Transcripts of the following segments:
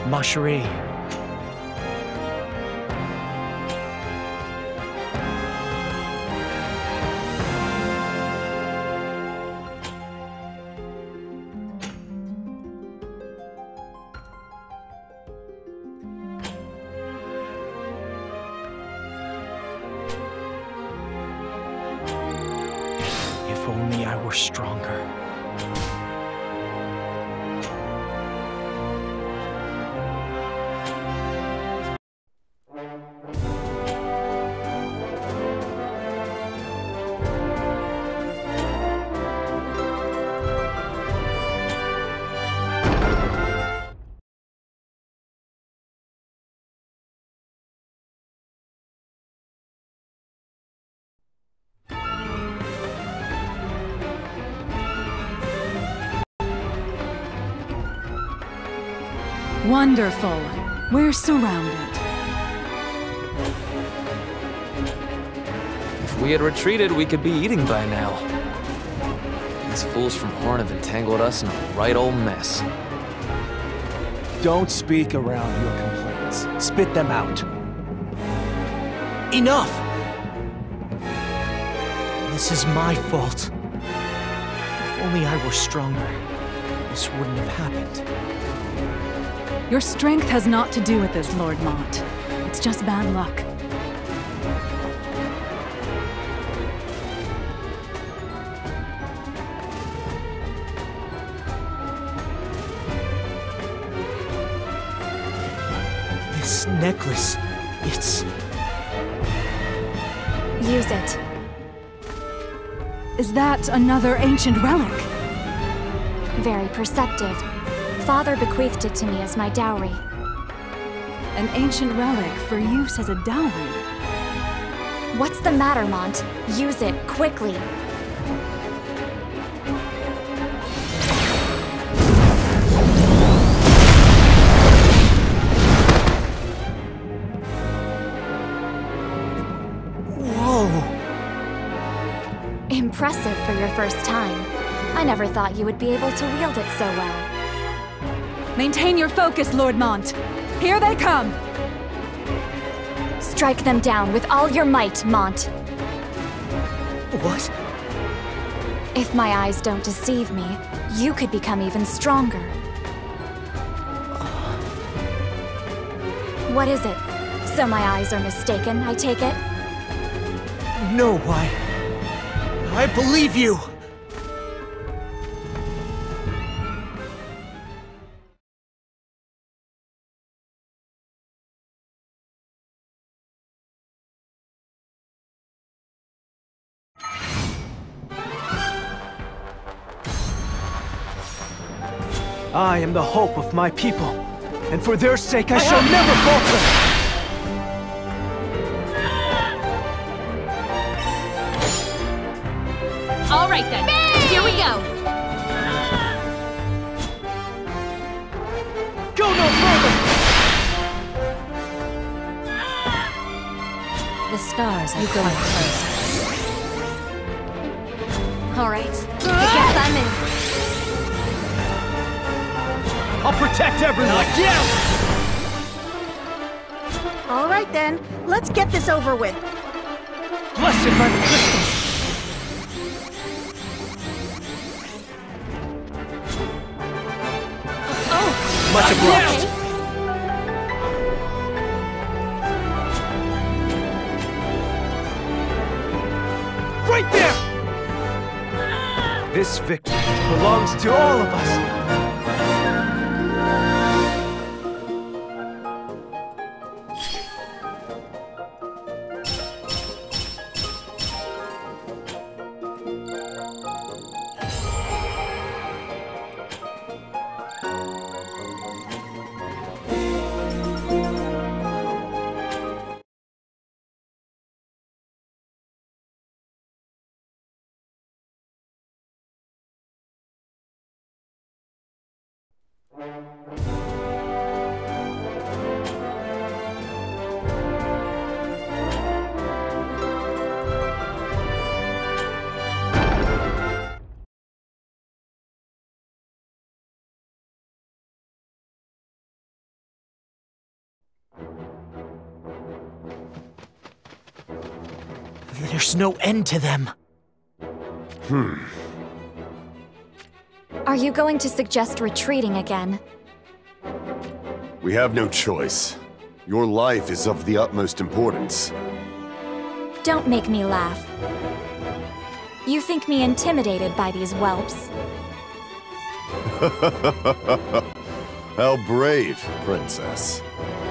Ma chérie. If only I were stronger. Wonderful. We're surrounded. If we had retreated, we could be eating by now. These fools from Horn have entangled us in a right old mess. Don't speak around your complaints. Spit them out. Enough! This is my fault. If only I were stronger, this wouldn't have happened. Your strength has naught to do with this, Lord Mont. It's just bad luck. This necklace, it's... Use it. Is that another ancient relic? Very perceptive. Father bequeathed it to me as my dowry. An ancient relic for use as a dowry. What's the matter, Mont? Use it, quickly. Whoa! Impressive for your first time. I never thought you would be able to wield it so well. Maintain your focus, Lord Mont. Here they come! Strike them down with all your might, Mont. What? If my eyes don't deceive me, you could become even stronger. What is it? So my eyes are mistaken, I take it? No, why? I believe you! I am the hope of my people, and for their sake I shall never falter! All right then, here we go! Go no further! The stars are going first. All right, I guess I'm in. I'll protect everyone! Yeah! All right then, let's get this over with. Blessed by the crystal! Much obliged. Right there! This victory belongs to all of us. There's no end to them. Are you going to suggest retreating again? We have no choice. Your life is of the utmost importance. Don't make me laugh. You think me intimidated by these whelps? How brave, Princess.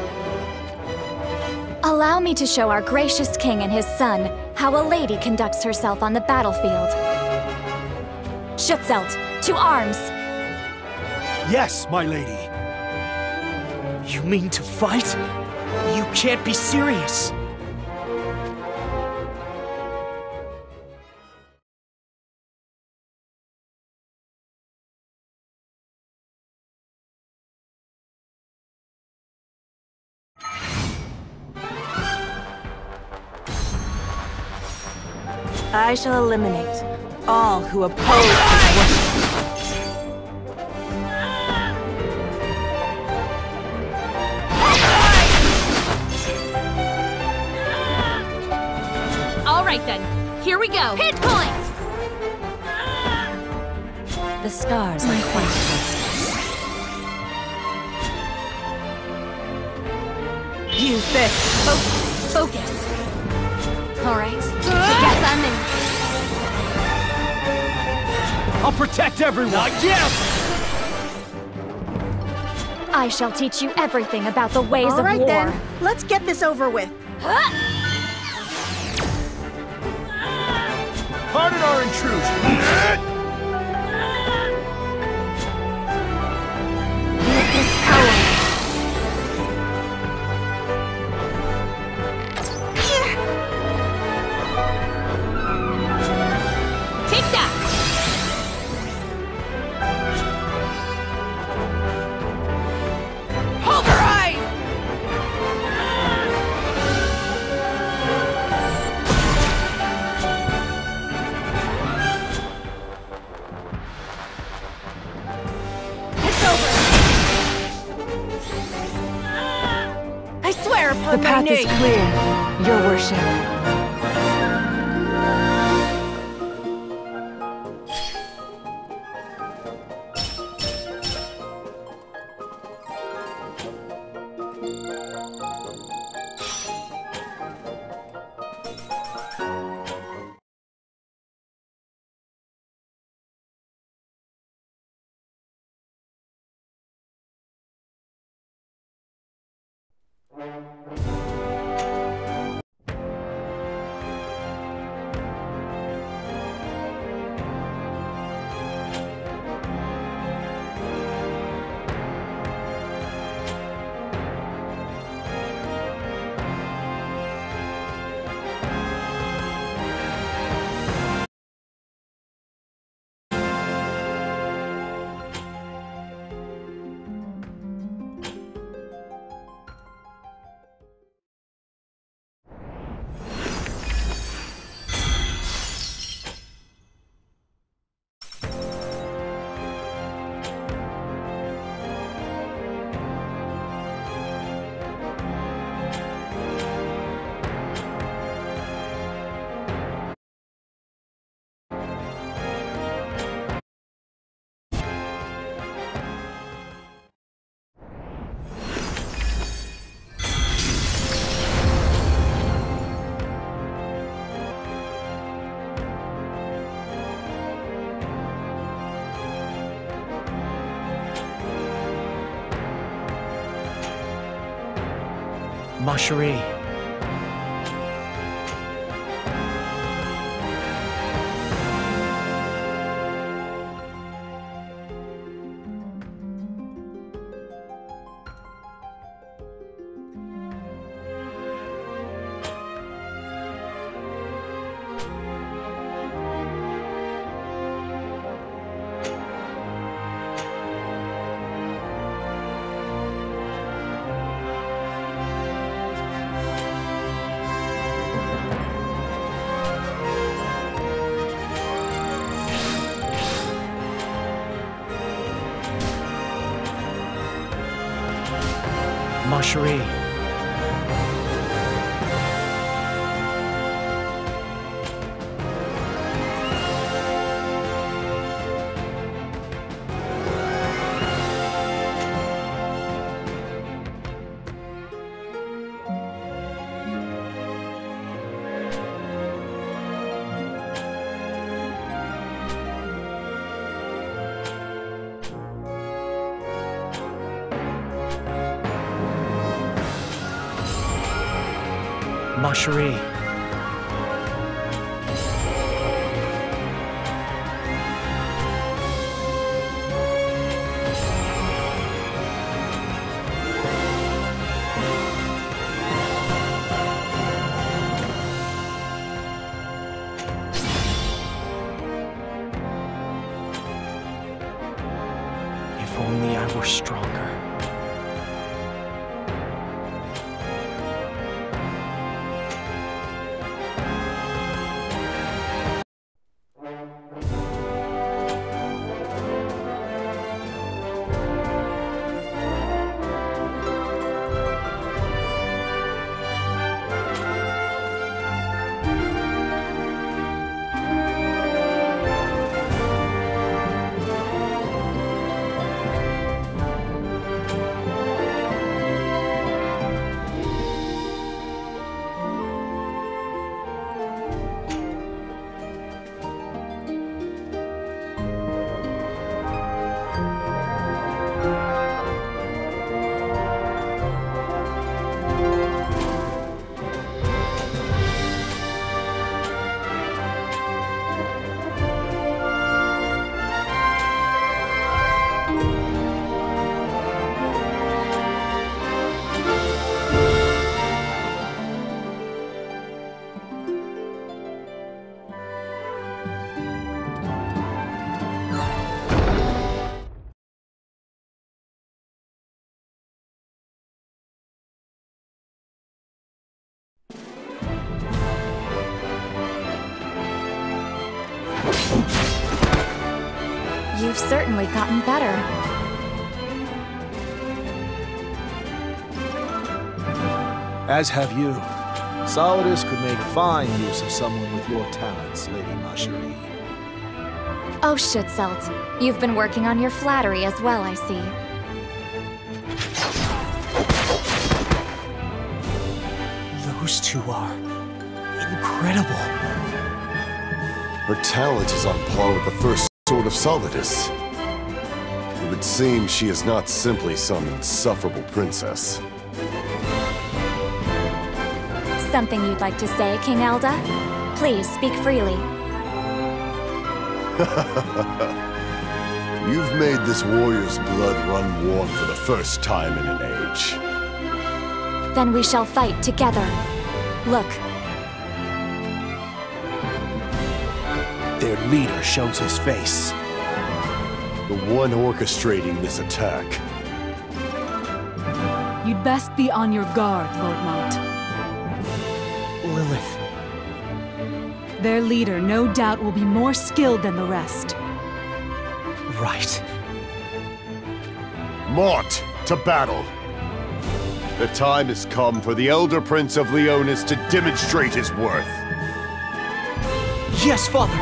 Allow me to show our gracious king and his son how a lady conducts herself on the battlefield. Schutzelt, to arms! Yes, my lady. You mean to fight? You can't be serious. I shall eliminate all who oppose his worship. All right then, here we go. Hit point! The stars are quite close. Use this. Focus. All right. I guess I'm in. I'll protect everyone. Not yet. I shall teach you everything about the ways All of right war. then, let's get this over with. Pardon our intrusion. Witness power. Take that! Pulverize! It's over. I swear upon The path my is name. clear, Your Worship. Ma chérie. Ma chérie. Ma Cherie. If only I were stronger. You've certainly gotten better. As have you. Solidus could make fine use of someone with your talents, Lady Ma Cherie. Oh, Schutzelt. You've been working on your flattery as well, I see. Those two are incredible. Her talent is on par with the first sword of Solidus. It would seem she is not simply some insufferable princess. Something you'd like to say, King Elda? Please, speak freely. You've made this warrior's blood run warm for the first time in an age. Then we shall fight together. Look. Their leader shows his face. The one orchestrating this attack. You'd best be on your guard, Lord Mont. Lilith. Their leader, no doubt, will be more skilled than the rest. Right. Mort, to battle! The time has come for the Elder Prince of Leonis to demonstrate his worth. Yes, Father!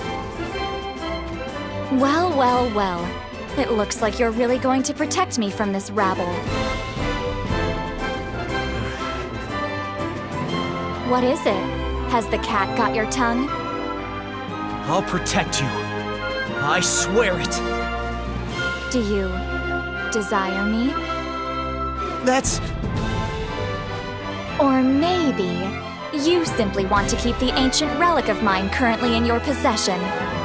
Well, well, well. It looks like you're really going to protect me from this rabble. What is it? Has the cat got your tongue? I'll protect you. I swear it. Do you desire me? That's... Or maybe you simply want to keep the ancient relic of mine currently in your possession.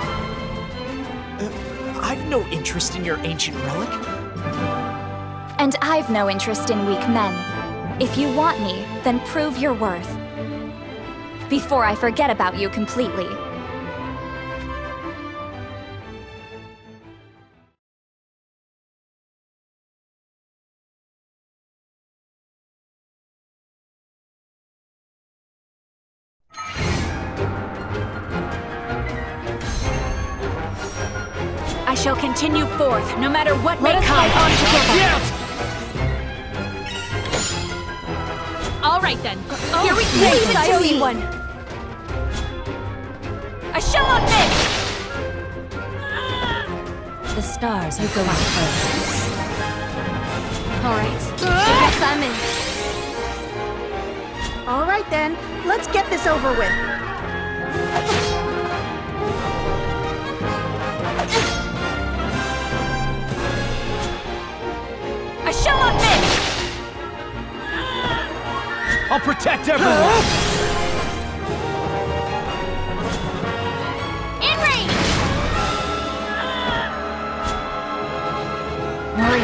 I've no interest in your ancient relic. And I've no interest in weak men. If you want me, then prove your worth. Before I forget about you completely. I shall continue forth, no matter what may come. On together. All right then. Here we go. Please, I see one. I shall not miss. The stars are going first. All right. I guess I'm in. All right then, let's get this over with. I shall not miss! I'll protect everyone!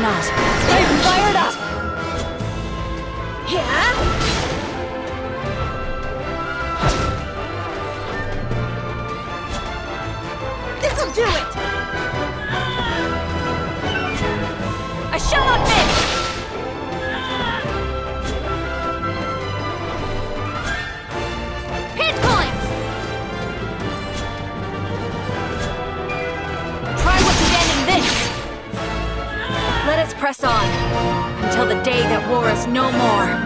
not. Stay fired up! Yeah? This'll do it! I shall not miss! Hit points! Try what's ending this! Let us press on, until the day that war is no more.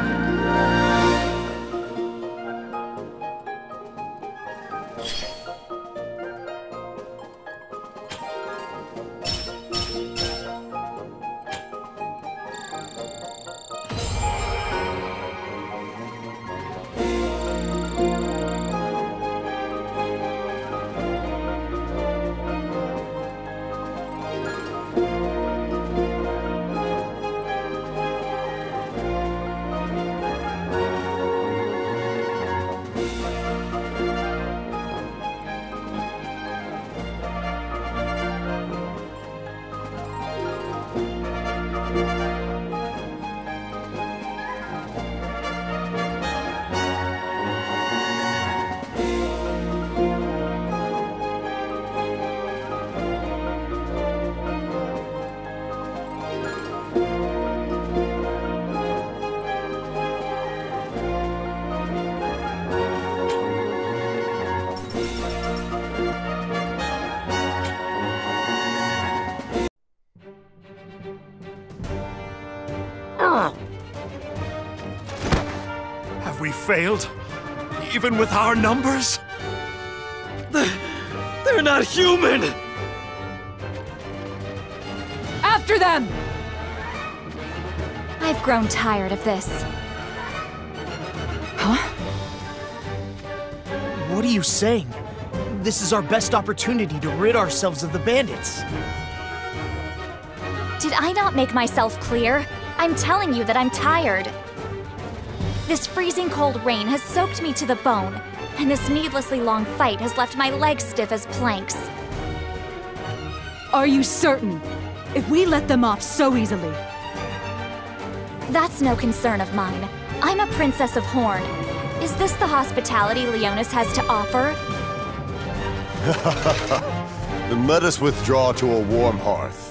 Have we failed? Even with our numbers? They're not human! After them! I've grown tired of this. Huh? What are you saying? This is our best opportunity to rid ourselves of the bandits. Did I not make myself clear? I'm telling you that I'm tired. This freezing cold rain has soaked me to the bone, and this needlessly long fight has left my legs stiff as planks. Are you certain? If we let them off so easily... That's no concern of mine. I'm a princess of Horn. Is this the hospitality Leonis has to offer? Then let us withdraw to a warm hearth.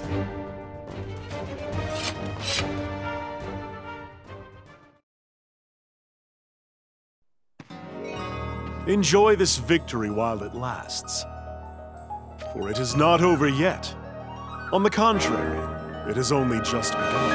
Enjoy this victory while it lasts, for it is not over yet. On the contrary, it has only just begun.